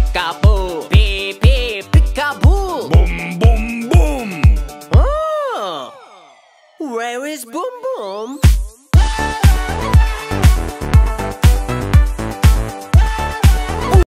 peekaboo, beep beep, peekaboo. Boom, boom, boom. Oh, where is Boom Boom?